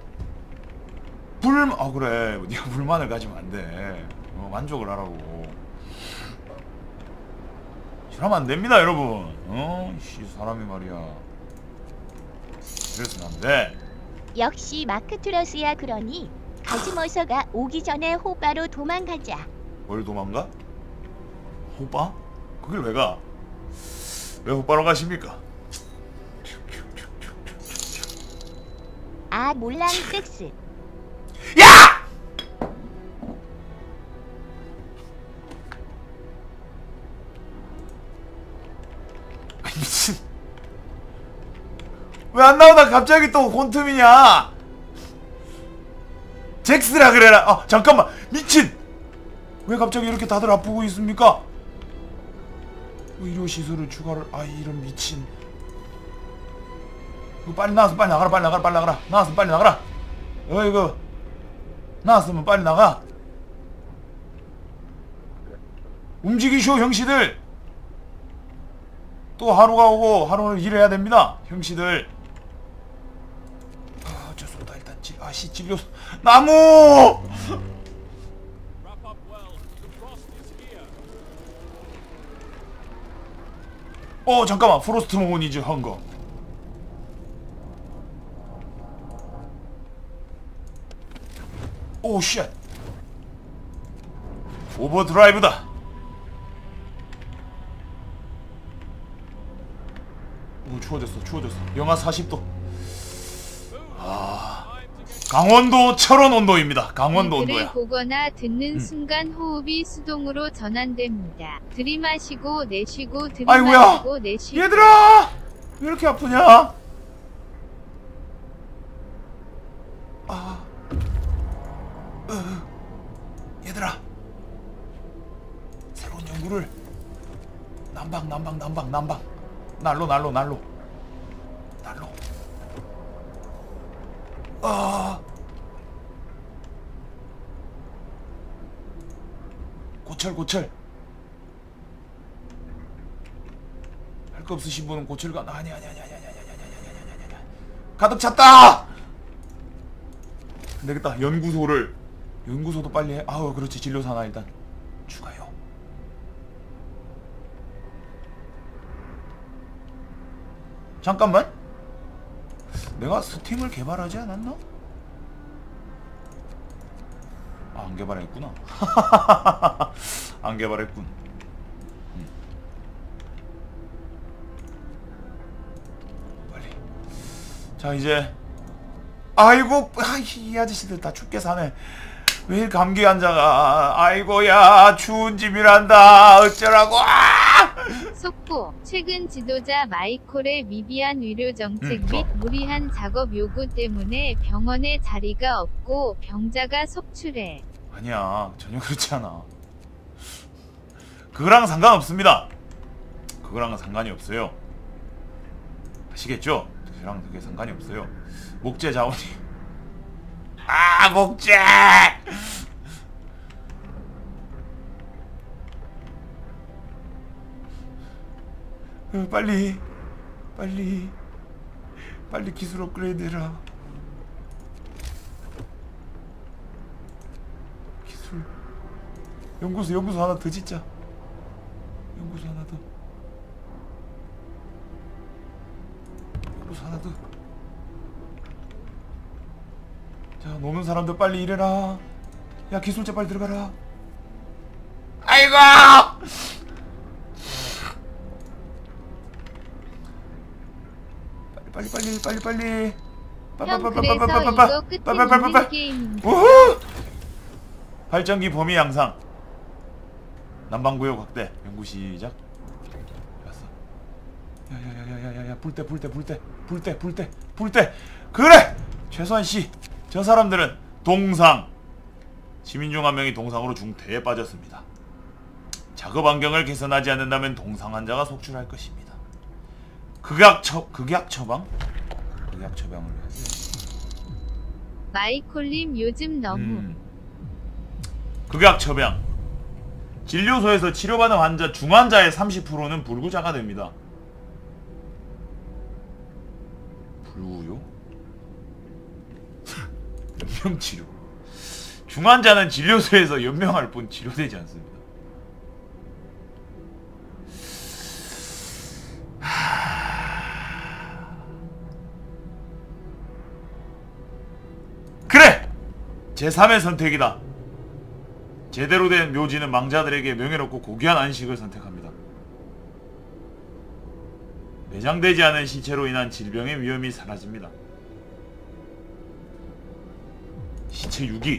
그래 네가 불만을 가지면 안돼. 만족을 하라고. 이러면 안됩니다 여러분. 씨 사람이 말이야 이래서는 안돼. 역시 마크 트러스야. 그러니 가지머서가 오기 전에 호바로 도망가자. 뭘 도망가? 호빠? 그길 왜 가? 왜 호빠로 가십니까? 아 몰랑 섹스. 야! 미친. 왜 안 나오다 갑자기 또 곤틈이냐? 잭스라 그래라. 아 잠깐만 미친. 왜 갑자기 이렇게 다들 아프고 있습니까? 의료 시설을 추가를. 아 이런 미친. 이거 빨리 나와서 빨리 나가라. 빨리 나가라. 빨리 나가라. 나와서 빨리 나가라. 이거 나왔으면 빨리 나가. 움직이쇼 형씨들. 또 하루가 오고 하루를 일해야 됩니다 형씨들. 아 어쩔수없다. 일단 아씨 진료 나무. 잠깐만. 프로스트 모니즈 헝거. 오 쉣. 오버드라이브다. 추워졌어. 영하 40도. 강원도 철원 온도입니다. 강원도 이들을 온도야. 보거나 듣는 순간 호흡이 수동으로 전환됩니다. 들이마시고 내쉬고 아이고야. 들이마시고 내쉬고. 얘들아 왜 이렇게 아프냐? 얘들아 새로운 연구를 난방 난로 고철 할 거 없으신 분은 고철가. 아니 가득 찼다. 안되겠다. 연구소도 빨리 해. 아우 그렇지. 진료소 하나 일단 추가요. 잠깐만. 내가 스팀을 개발하지 않았나? 안 개발했구나. 안 개발했군. 빨리. 자 이제 아이고 이 아저씨들 다 춥게 사네. 왜 감기 환자가. 아이고야 추운 집이란다. 어쩌라고. 속보, 최근 지도자 마이콜의 미비한 의료 정책 및 무리한 작업 요구 때문에 병원에 자리가 없고 병자가 속출해. 아니야 전혀 그렇지 않아. 그거랑 상관없습니다. 그거랑은 상관이 없어요. 아시겠죠? 그거랑 그게 상관이 없어요. 목재 자원이. 목재. 빨리 기술 업그레이드 해라. 기술 연구소 하나 더 짓자. 연구소 하나 더. 자 노는 사람들 빨리 일해라. 야 기술자 빨리 들어가라. 아이고 빨리. 형 그래서 이거 끝에 있는 게임인데. 우후! 발전기 범위 양상. 난방구역 확대. 연구 시작. 됐어. 야야야야야야 불때. 그래. 최소한 씨. 저 사람들은 동상. 시민 중 한 명이 동상으로 중태에 빠졌습니다. 작업 환경을 개선하지 않는다면 동상 환자가 속출할 것입니다. 극약 처방을 해야지. 마이콜님 요즘 너무 극약 처방. 진료소에서 치료받은 환자 중환자의 30%는 불구자가 됩니다. 불구요? 연명치료. 중환자는 진료소에서 연명할 뿐 치료되지 않습니다. 그래! 제3의 선택이다. 제대로 된 묘지는 망자들에게 명예롭고 고귀한 안식을 선택합니다. 매장되지 않은 시체로 인한 질병의 위험이 사라집니다. 시체 유기.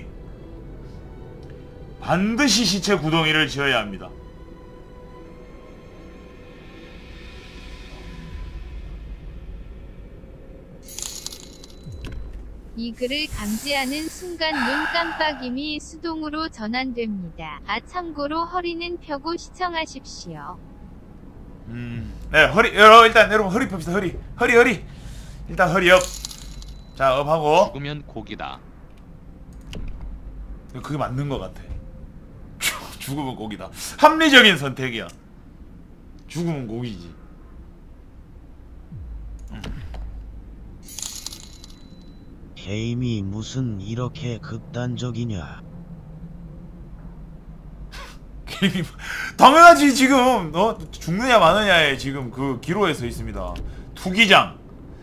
반드시 시체 구덩이를 지어야 합니다. 이 글을 감지하는 순간 눈 깜빡임이 수동으로 전환됩니다. 아 참고로 허리는 펴고 시청하십시오. 네, 허리, 일단 여러분 허리 펴봅시다. 허리. 일단 허리 업. 자, 업 하고. 죽으면 고기다. 그게 맞는 것 같아. 죽으면 고기다. 합리적인 선택이야. 죽으면 고기지. 게임이 무슨 이렇게 극단적이냐? 게임이 당연하지. 지금 죽느냐 마느냐에 지금 그 기로에 서 있습니다. 투기장.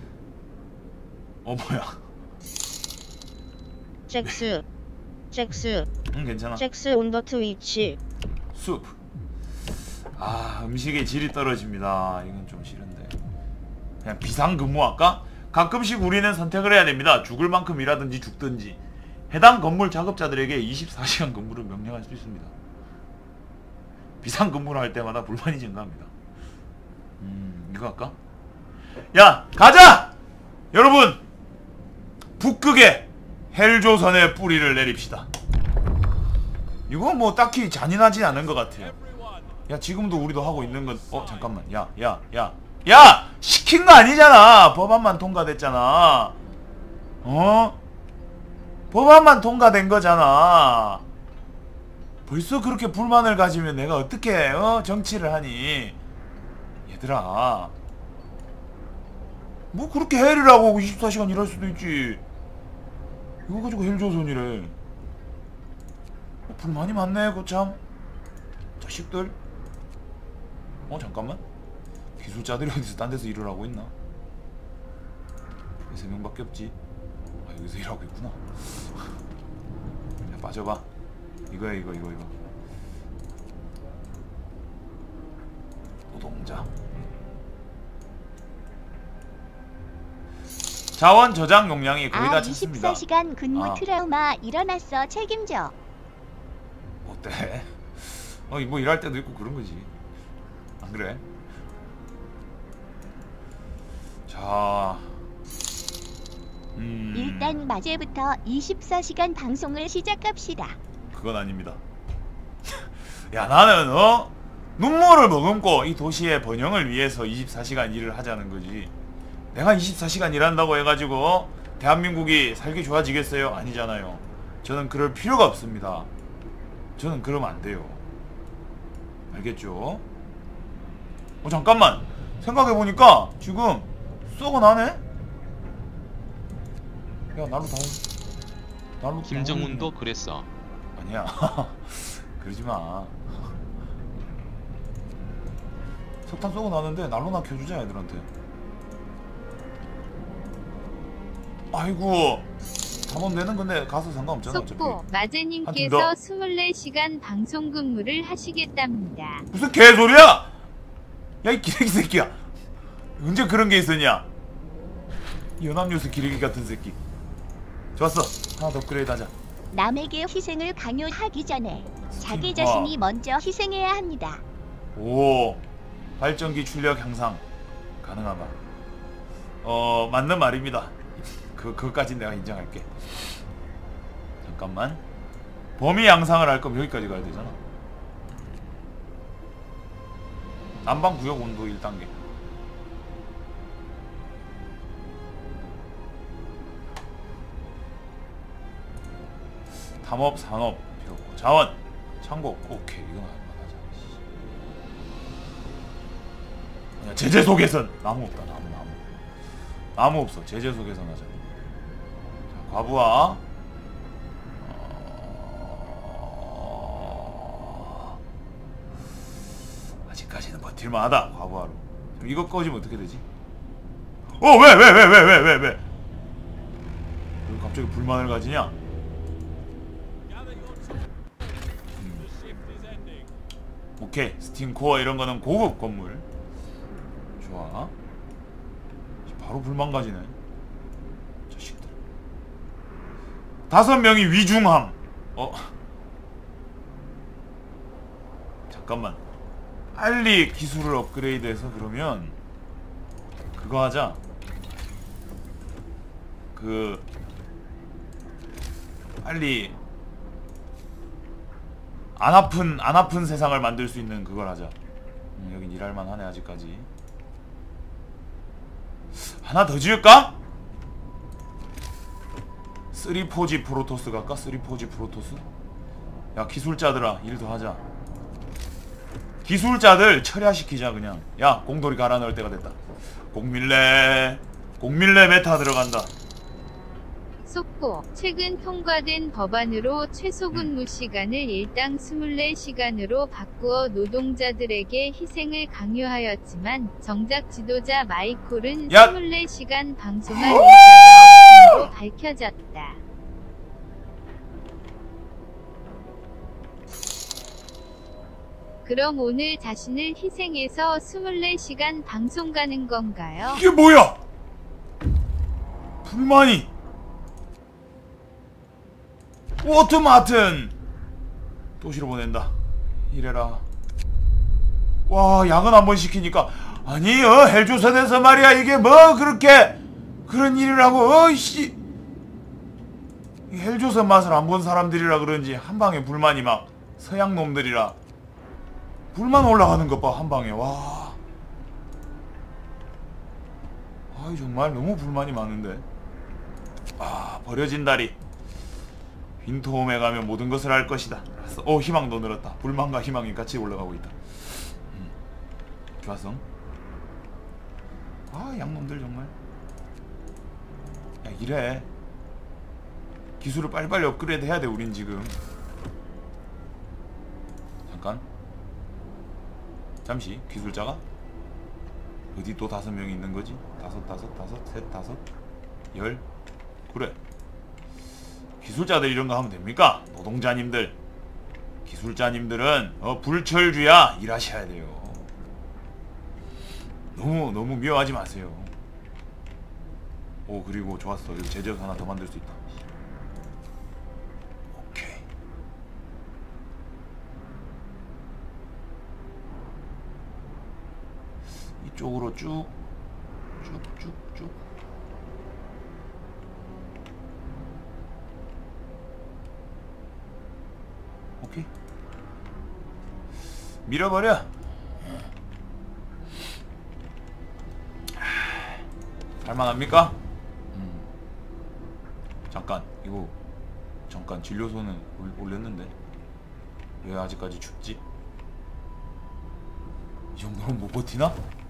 뭐야? 잭스 괜찮아. 잭스 온 더 트위치. 수프. 음식의 질이 떨어집니다. 이건 좀 싫은데. 그냥 비상근무할까? 가끔씩 우리는 선택을 해야 됩니다. 죽을 만큼 일하든지 죽든지. 해당 건물 작업자들에게 24시간 근무를 명령할 수 있습니다. 비상근무를 할 때마다 불만이 증가합니다. 이거 할까? 야, 가자! 여러분! 북극의 헬조선의 뿌리를 내립시다. 이건 뭐 딱히 잔인하진 않은 것 같아요. 야, 지금도 우리도 하고 있는 건 잠깐만. 야! 시킨 거 아니잖아. 법안만 통과됐잖아. 법안만 통과된 거잖아. 벌써 그렇게 불만을 가지면 내가 어떻게 정치를 하니? 얘들아, 뭐 그렇게 헬을 하고 24시간 일할 수도 있지. 이거 가지고 헬조선이래. 불만이 많네. 그참 자식들. 잠깐만. 기술자들이 어디서 딴 데서 일을 하고 있나? 3명밖에 없지. 여기서 일하고 있구나. 야, 빠져봐. 이거야. 이거. 노동자. 자원 저장 용량이 거의 다 찼습니다. 24시간 근무 트라우마 일어났어. 책임져. 어때? 뭐 일할 때도 있고 그런 거지. 안 그래? 자, 일단 마제부터 24시간 방송을 시작합시다. 그건 아닙니다. 야, 나는 눈물을 머금고 이 도시의 번영을 위해서 24시간 일을 하자는 거지. 내가 24시간 일한다고 해가지고 대한민국이 살기 좋아지겠어요? 아니잖아요. 저는 그럴 필요가 없습니다. 저는 그러면 안 돼요. 알겠죠? 잠깐만. 생각해보니까 지금 썩어나네? 야, 나로 김정훈도 그랬어. 아니야. 그러지마. 석탄 썩어나는데 난로나 켜주자 애들한테. 아이고, 담원되는 건데 가서 상관없잖아. 속보 마제님께서 24시간 방송 근무를 하시겠답니다. 무슨 개소리야! 야, 이 기레기 새끼야. 언제 그런 게 있었냐? 연합뉴스 기레기 같은 새끼. 좋았어. 하나 더 업그레이드 하자. 남에게 희생을 강요하기 전에 자기 자신이 먼저 희생해야 합니다. 오, 발전기 출력 향상 가능하다. 맞는 말입니다. 그거까진 내가 인정할게. 잠깐만. 범위 양상을 할 거면 여기까지 가야 되잖아. 난방 구역 온도 1단계. 탐업, 산업 필요 없고. 자원, 창고. 오케이, 이건 할만하자. 아니야, 제재소 개선. 나무 없다. 나무 없어. 제재소 개선하자. 자, 과부하. 아직까지는 버틸만하다. 과부하로. 이거 꺼지면 어떻게 되지? 왜? 갑자기 불만을 가지냐? 오케이. 스팀코어 이런 거는 고급 건물. 좋아. 바로 불만 가지네. 자식들. 5명이 위중함. 잠깐만. 빨리 기술을 업그레이드해서 그러면 그거 하자. 빨리 안 아픈 세상을 만들 수 있는 그걸 하자. 여긴 일할만 하네 아직까지. 하나 더 지을까? 3포지 프로토스 갈까? 3포지 프로토스? 야 기술자들아 일 더 하자. 기술자들 철야시키자 그냥. 야 공돌이 갈아 넣을 때가 됐다. 공밀레 메타 들어간다. 속보, 최근 통과된 법안으로 최소 근무 시간을 일당 24시간으로 바꾸어 노동자들에게 희생을 강요하였지만 정작 지도자 마이콜은 24시간 방송할 의사가 없음으로 밝혀졌다. 그럼 오늘 자신을 희생해서 24시간 방송 가는 건가요? 이게 뭐야? 불만이. 워트마튼 도시로 보낸다. 이래라. 와 야근 한번 시키니까 아니 헬조선에서 말이야 이게 뭐 그렇게 그런 일을 하고 어이씨 헬조선 맛을 안 본 사람들이라 그런지 한방에 불만이 막 서양 놈들이라 불만 올라가는 것 봐 한방에. 와 아이 정말 너무 불만이 많은데. 아 버려진 다리. 윈터홈에 가면 모든 것을 할 것이다. 알았어. 희망도 늘었다. 불만과 희망이 같이 올라가고 있다. 좋았어. 아 양놈들 정말. 야 이래. 기술을 빨리빨리 업그레이드 해야 돼 우린 지금. 잠깐. 잠시 기술자가 어디 또 5명이 있는 거지? 5, 셋, 10. 그래. 기술자들 이런 거 하면 됩니까? 노동자님들. 기술자님들은 불철주야 일하셔야 돼요. 너무 미워하지 마세요. 그리고 좋았어. 여기 제재소 하나 더 만들 수 있다. 오케이. 이쪽으로 쭉. 오케이. 밀어버려. 할만합니까? 잠깐 이거 잠깐 진료소는 올렸는데 왜 아직까지 춥지? 이 정도면 못 버티나?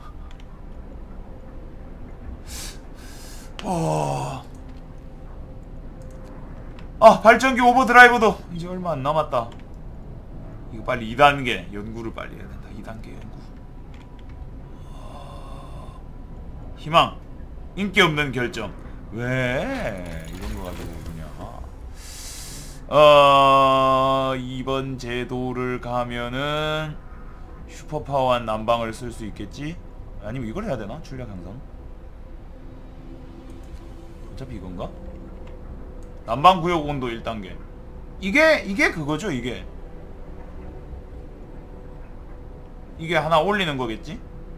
발전기 오버드라이브도 이제 얼마 안 남았다. 이거 빨리 2단계 연구를 빨리 해야 된다. 2단계 연구. 희망. 인기 없는 결정. 왜 이런 거 가지고 그냥 이번 제도를 가면은 슈퍼파워한 난방을 쓸 수 있겠지? 아니면 이걸 해야 되나? 출력 향상? 어차피 이건가? 난방 구역 온도 1단계. 이게 그거죠, 이게 하나 올리는 거겠지?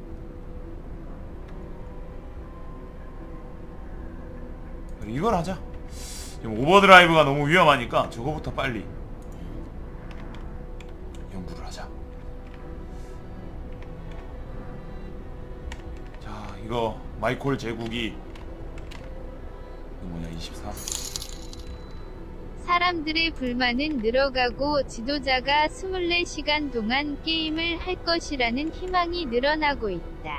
이걸 하자. 지금 오버드라이브가 너무 위험하니까 저거부터 빨리 연구를 하자. 자, 이거 마이콜 제국이 이거 뭐냐 24. 사람들의 불만은 늘어가고 지도자가 24시간 동안 게임을 할 것이라는 희망이 늘어나고 있다.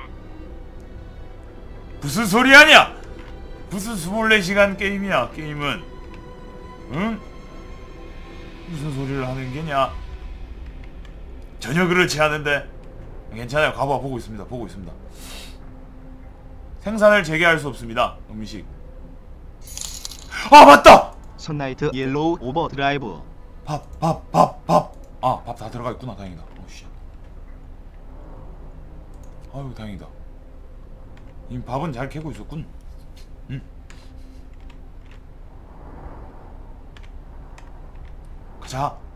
무슨 소리 하냐? 무슨 24시간 게임이야, 게임은. 응? 무슨 소리를 하는 게냐? 전혀 그렇지 않은데. 괜찮아요. 가봐. 보고 있습니다. 생산을 재개할 수 없습니다. 음식. 아, 맞다! 선나이트 옐로우 오버드라이브. 밥. 밥 다 들어가 있구나. 다행이다. 씨. 아유 다행이다. 이 밥은 잘 캐고 있었군. 응. 가자.